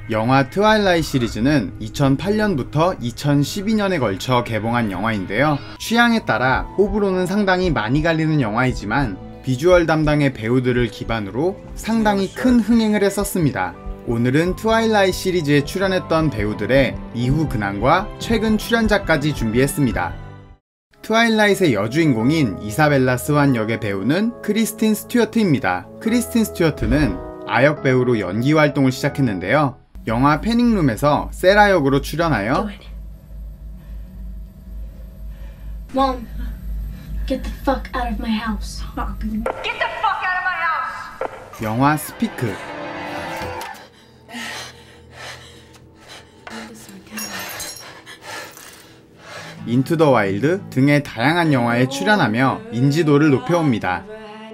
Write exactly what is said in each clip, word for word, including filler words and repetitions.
영화 트와일라이트 시리즈는 이천팔 년부터 이천십이 년에 걸쳐 개봉한 영화인데요. 취향에 따라 호불호는 상당히 많이 갈리는 영화이지만 비주얼 담당의 배우들을 기반으로 상당히 큰 흥행을 했었습니다. 오늘은 트와일라이트 시리즈에 출연했던 배우들의 이후 근황과 최근 출연작까지 준비했습니다. 트와일라이트의 여주인공인 이사벨라 스완 역의 배우는 크리스틴 스튜어트입니다. 크리스틴 스튜어트는 아역 배우로 연기 활동을 시작했는데요. 영화 패닉룸에서 세라 역으로 출연하여 Mom, get the fuck out of my house. Get the fuck out of my house. 영화 스피크, 인투 더 와일드 등의 다양한 영화에 출연하며 인지도를 높여옵니다.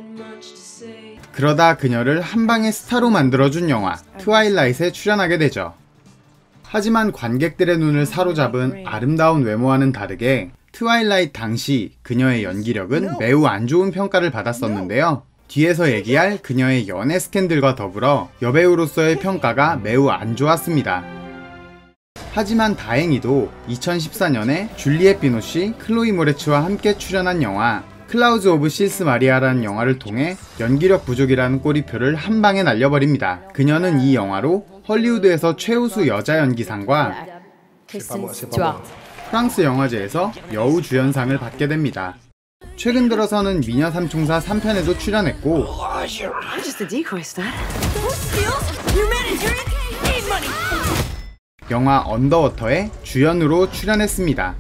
그러다 그녀를 한방의 스타로 만들어준 영화 트와일라이트에 출연하게 되죠. 하지만 관객들의 눈을 사로잡은 아름다운 외모와는 다르게 트와일라이트 당시 그녀의 연기력은 매우 안 좋은 평가를 받았었는데요. 뒤에서 얘기할 그녀의 연애 스캔들과 더불어 여배우로서의 평가가 매우 안 좋았습니다. 하지만 다행히도 이천십사 년에 줄리엣 비노시, 클로이 모레츠와 함께 출연한 영화 클라우즈 오브 실스 마리아라는 영화를 통해 연기력 부족이라는 꼬리표를 한방에 날려버립니다. 그녀는 이 영화로 헐리우드에서 최우수 여자 연기상과 프랑스 영화제에서 여우 주연상을 받게 됩니다. 최근 들어서는 미녀 삼총사 삼 편에도 출연했고 영화 언더워터에 주연으로 출연했습니다.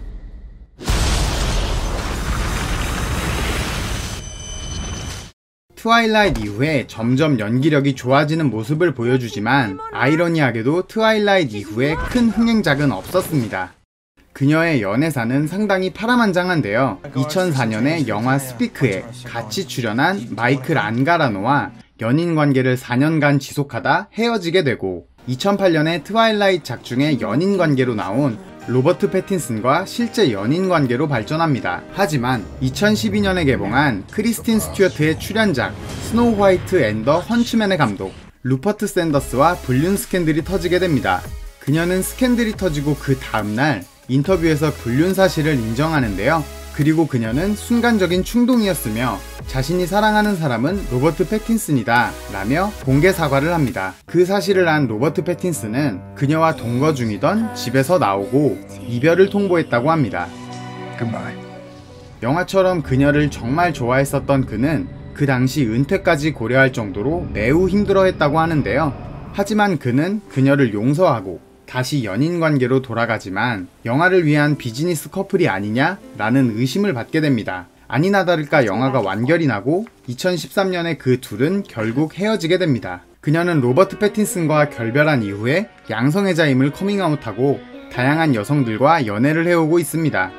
트와일라이트 이후에 점점 연기력이 좋아지는 모습을 보여주지만 아이러니하게도 트와일라이트 이후에 큰 흥행작은 없었습니다. 그녀의 연애사는 상당히 파란만장한데요. 이천사 년에 영화 스피크에 같이 출연한 마이클 안가라노와 연인관계를 사 년간 지속하다 헤어지게 되고 이천팔 년에 트와일라이트 작 중에 연인관계로 나온 로버트 패틴슨과 실제 연인관계로 발전합니다. 하지만 이천십이 년에 개봉한 크리스틴 스튜어트의 출연작 스노우 화이트 앤 더 헌츠맨의 감독 루퍼트 샌더스와 불륜 스캔들이 터지게 됩니다. 그녀는 스캔들이 터지고 그 다음날 인터뷰에서 불륜 사실을 인정하는데요. 그리고 그녀는 순간적인 충동이었으며 자신이 사랑하는 사람은 로버트 패틴슨이다 라며 공개 사과를 합니다. 그 사실을 안 로버트 패틴슨은 그녀와 동거 중이던 집에서 나오고 이별을 통보했다고 합니다. Goodbye. 영화처럼 그녀를 정말 좋아했었던 그는 그 당시 은퇴까지 고려할 정도로 매우 힘들어했다고 하는데요. 하지만 그는 그녀를 용서하고 다시 연인관계로 돌아가지만 영화를 위한 비즈니스 커플이 아니냐? 라는 의심을 받게 됩니다. 아니나 다를까 영화가 완결이 나고 이천십삼 년에 그 둘은 결국 헤어지게 됩니다. 그녀는 로버트 패틴슨과 결별한 이후에 양성애자임을 커밍아웃하고 다양한 여성들과 연애를 해오고 있습니다.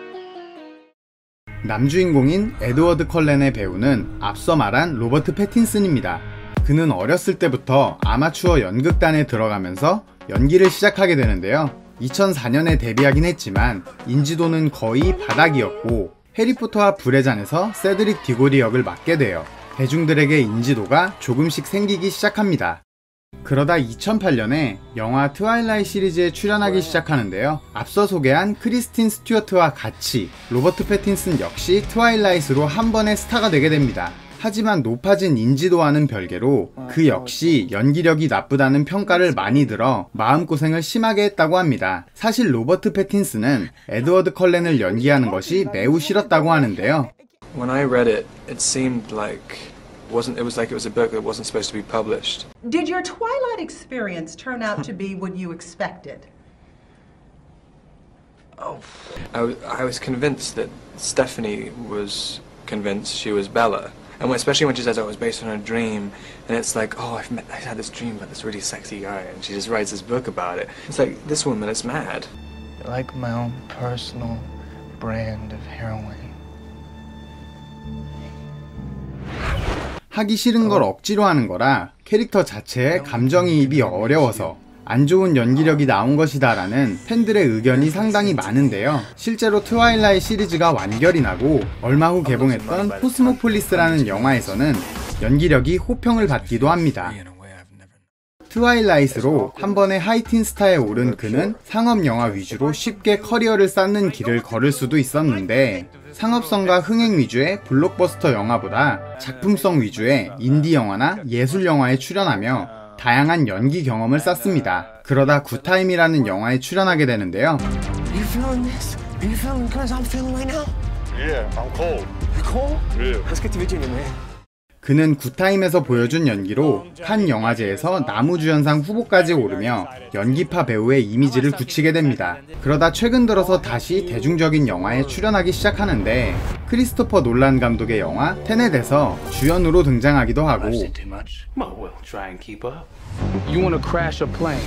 남주인공인 에드워드 컬렌의 배우는 앞서 말한 로버트 패틴슨입니다. 그는 어렸을 때부터 아마추어 연극단에 들어가면서 연기를 시작하게 되는데요. 이천사 년에 데뷔하긴 했지만 인지도는 거의 바닥이었고 해리포터와 불의 잔에서 세드릭 디고리 역을 맡게 돼요. 대중들에게 인지도가 조금씩 생기기 시작합니다. 그러다 이천팔 년에 영화 트와일라이트 시리즈에 출연하기 시작하는데요. 앞서 소개한 크리스틴 스튜어트와 같이 로버트 패틴슨 역시 트와일라이트로 한 번에 스타가 되게 됩니다. 하지만 높아진 인지도와는 별개로 그 역시 연기력이 나쁘다는 평가를 많이 들어 마음고생을 심하게 했다고 합니다. 사실 로버트 패틴슨은 에드워드 컬렌을 연기하는 것이 매우 싫었다고 하는데요. When I read it, it seemed like wasn't it was like it was a book that wasn't supposed to be published. Did your Twilight experience turn out to be what you expected? Oh, I, I was convinced that Stephanie was convinced she was Bella. And especially when she says, oh, it was based on a dream, and it's like, oh, I've, met, I had this dream about this really sexy guy, and she just writes this book about it. It's like, this woman is mad. You're like my own personal brand of heroin. 하기 싫은 걸 억지로 하는 거라 캐릭터 자체에 감정이입이 어려워서 안 좋은 연기력이 나온 것이다 라는 팬들의 의견이 상당히 많은데요. 실제로 트와일라이트 시리즈가 완결이 나고 얼마 후 개봉했던 코스모폴리스라는 영화에서는 연기력이 호평을 받기도 합니다. 트와일라이트로 한 번에 하이틴 스타에 오른 그는 상업 영화 위주로 쉽게 커리어를 쌓는 길을 걸을 수도 있었는데, 상업성과 흥행 위주의 블록버스터 영화보다 작품성 위주의 인디 영화나 예술 영화에 출연하며 다양한 연기 경험을 쌓습니다. 그러다 굿타임이라는 영화에 출연하게 되는데요. You feeling this? Are you feeling good as I'm feeling right now? Yeah, I'm cold. You cold? Yeah. Let's get to Virginia, man. 그는 굿타임에서 보여준 연기로 칸 영화제에서 나무주연상 후보까지 오르며 연기파 배우의 이미지를 굳히게 됩니다. 그러다 최근 들어서 다시 대중적인 영화에 출연하기 시작하는데, 크리스토퍼 놀란 감독의 영화 테넷에서 주연으로 등장하기도 하고, Too much? Well, we'll try and keep up. You want to crash a plane?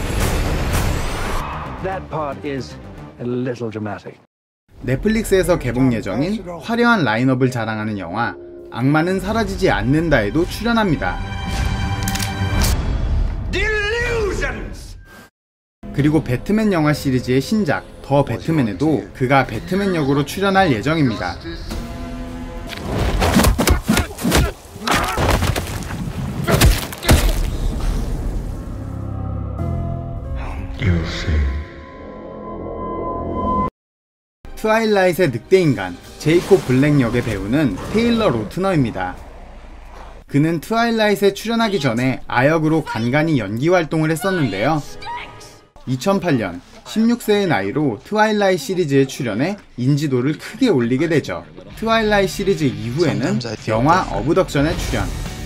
That part is a little dramatic. 넷플릭스에서 개봉 예정인 화려한 라인업을 자랑하는 영화 악마는 사라지지 않는다에도 출연합니다. 그리고 배트맨 영화 시리즈의 신작 더 배트맨에도 그가 배트맨 역으로 출연할 예정입니다. 트와일라잇의 늑대인간 제이콥 블랙 역의 배우는 테일러 로트너입니다. 그는 트와일라잇에 출연하기 전에 아역으로 간간히 연기 활동을 했었는데요. 이천팔 년 십육 세의 나이로 트와일라잇 시리즈에 출연해 인지도를 크게 올리게 되죠. 트와일라잇 시리즈 이후에는 영화 어브덕션에 출연,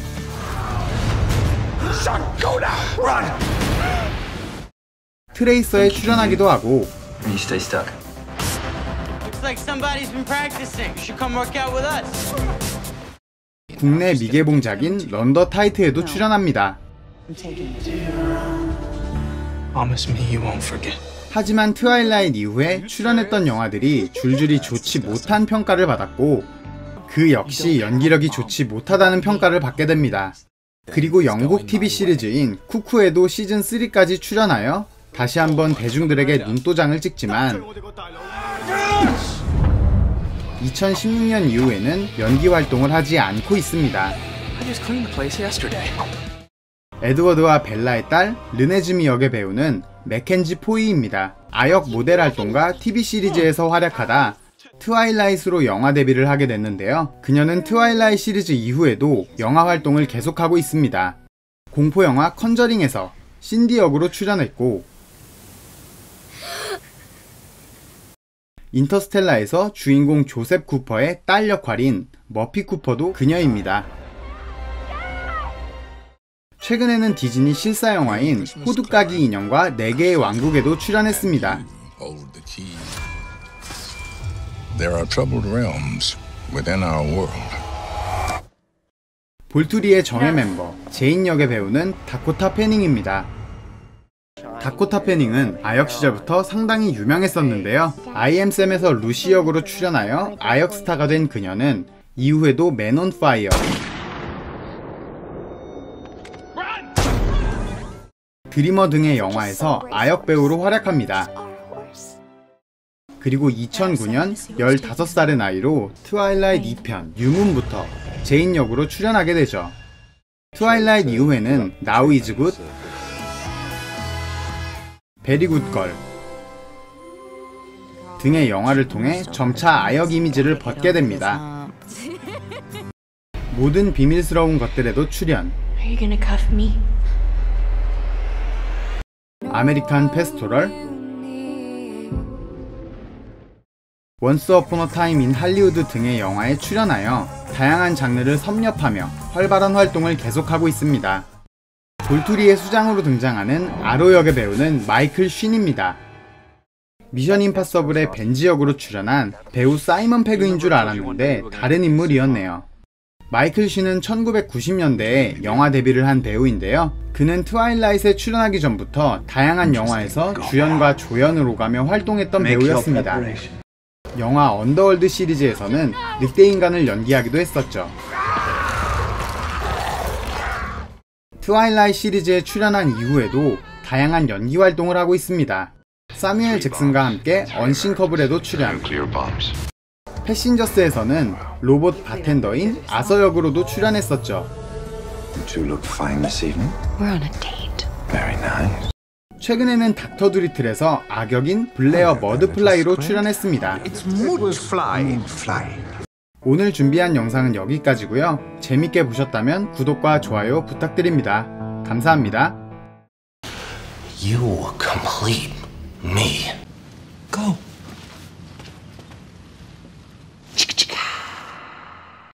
트레이서에 출연하기도 하고, You stay stuck. Looks like somebody's been practicing. You should come work out with us. 국내 미개봉작인 런더 타이트에도 출연합니다. Promise me you won't forget. 하지만 트와일라잇 이후에 출연했던 영화들이 줄줄이 좋지 못한 평가를 받았고, 그 역시 연기력이 좋지 못하다는 평가를 받게 됩니다. 그리고 영국 티비 시리즈인 쿠쿠에도 시즌 쓰리까지 출연하여 다시 한번 대중들에게 눈도장을 찍지만, 이천십육 년 이후에는 연기 활동을 하지 않고 있습니다. I just cleaned the place yesterday. 에드워드와 벨라의 딸 르네즈미 역의 배우는 맥켄지 포이입니다. 아역 모델 활동과 티비 시리즈에서 활약하다 트와일라잇으로 영화 데뷔를 하게 됐는데요. 그녀는 트와일라잇 시리즈 이후에도 영화 활동을 계속하고 있습니다. 공포영화 컨저링에서 신디 역으로 출연했고, 인터스텔라에서 주인공 조셉 쿠퍼의 딸 역할인 머피 쿠퍼도 그녀입니다. 최근에는 디즈니 실사 영화인 호두까기 인형과 네 개의 왕국에도 출연했습니다. There are troubled realms within our world. 볼투리의 정예 멤버 제인 역의 배우는 다코타 패닝입니다. 다코타 패닝은 아역 시절부터 상당히 유명했었는데요. 아이엠쌤에서 루시 역으로 출연하여 아역 스타가 된 그녀는 이후에도 맨 온 파이어, 드리머 등의 영화에서 아역 배우로 활약합니다. 그리고 이천구 년 열다섯 살의 나이로 트와일라잇 이 편 유문부터 제인 역으로 출연하게 되죠. 트와일라잇 이후에는 Now is Good, 베리 굿걸 등의 영화를 통해 점차 아역 이미지를 벗게 됩니다. 모든 비밀스러운 것들에도 출연, Are you gonna cuff me? 아메리칸 페스토럴, 원스 어폰 어 타임 인 할리우드 등의 영화에 출연하여 다양한 장르를 섭렵하며 활발한 활동을 계속하고 있습니다. 볼투리의 수장으로 등장하는 아로 역의 배우는 마이클 쉰입니다. 미션 임파서블의 벤지 역으로 출연한 배우 사이먼 페그인 줄 알았는데 다른 인물이었네요. 마이클 쉰은 천구백구십 년대에 영화 데뷔를 한 배우인데요. 그는 트와일라잇에 출연하기 전부터 다양한 영화에서 주연과 조연을 오가며 활동했던 배우였습니다. 영화 언더월드 시리즈에서는 늑대인간을 연기하기도 했었죠. 트와일라잇 시리즈에 출연한 이후에도 다양한 연기 활동을 하고 있습니다. 사뮤엘 잭슨과 함께 언싱커블에도 출연, 패신저스에서는 로봇 바텐더인 아서 역으로도 출연했었죠. You two look fine this evening. We're on a date. Very nice. 최근에는 닥터 드리틀에서 악역인 블레어 머드플라이로 출연했습니다. Fly. Fly. 오늘 준비한 영상은 여기까지고요. 재밌게 보셨다면 구독과 좋아요 부탁드립니다. 감사합니다. You complete me.